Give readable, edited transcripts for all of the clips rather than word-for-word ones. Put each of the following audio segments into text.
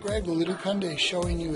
Greg with Leduc Hyundai showing you a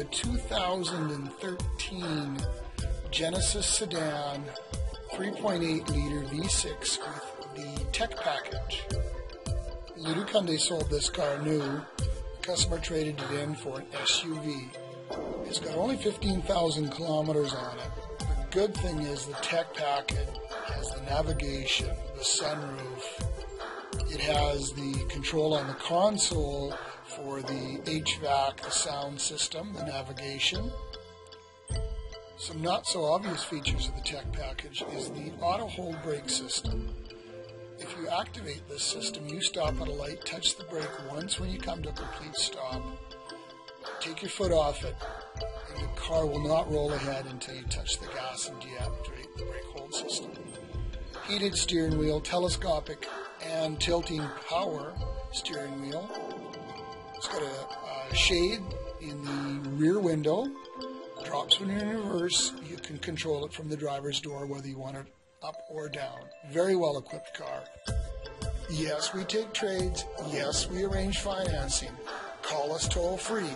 2013 Genesis sedan 3.8 liter V6 with the tech package. Leduc Hyundai sold this car new. The customer traded it in for an SUV. It's got only 15,000 kilometers on it. The good thing is the tech package has the navigation, the sunroof. It has the control on the console for the HVAC, the sound system, the navigation. Some not so obvious features of the tech package is the auto hold brake system. If you activate this system, you stop at a light, touch the brake once when you come to a complete stop. Take your foot off it, and the car will not roll ahead until you touch the gas and deactivate the brake hold system. Heated steering wheel, telescopic and tilting power steering wheel. It's got a shade in the rear window. Drops when you're in reverse. You can control it from the driver's door whether you want it up or down. Very well equipped car. Yes, we take trades. Yes, we arrange financing. Call us toll free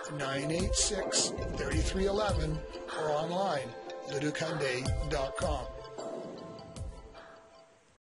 855-986-3311 or online leduchyundai.com.